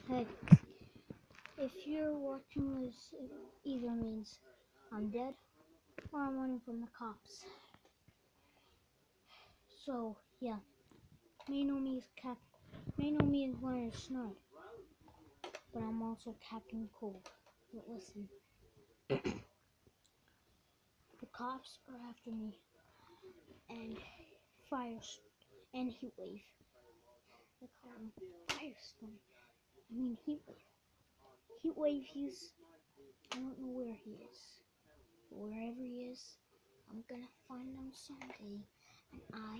Hey, if you're watching this, it either means I'm dead or I'm running from the cops. So yeah, may know me as Leonard Snart, but I'm also Captain Cold. But listen, the cops are after me, and and Heatwave. They call him Firestorm. Heatwave. Heatwave, I don't know where he is. But wherever he is, I'm gonna find him someday, and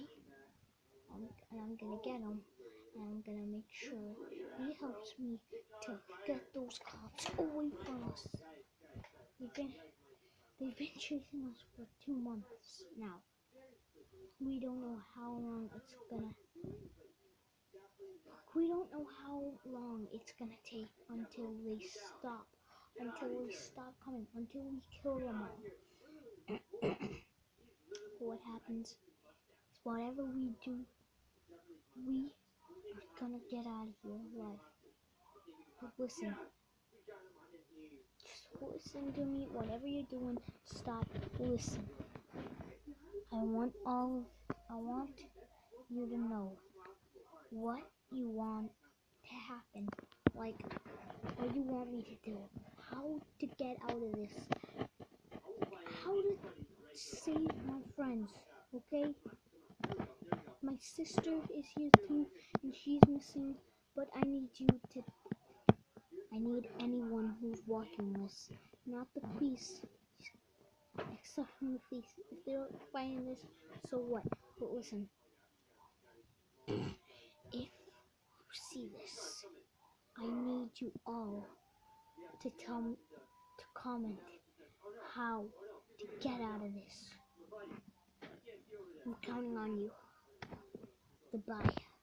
I'm gonna get him, and I'm gonna make sure he helps me to get those cops away from us. They've been chasing us for 2 months now. We don't know how long it's gonna take until they stop coming, until we kill them all. What happens is, whatever we do, we are gonna get out of here alive. But listen, just listen to me. Whatever you're doing, stop, listen. I want you to know what you want to happen. Like, what you want me to do. How to get out of this. How to save my friends, okay? My sister is here too, and she's missing, but I need anyone who's watching this, not the police, except from the police. If they don't find this, so what? But listen, if you see this, I need you all to comment how to get out of this. I'm counting on you. Goodbye.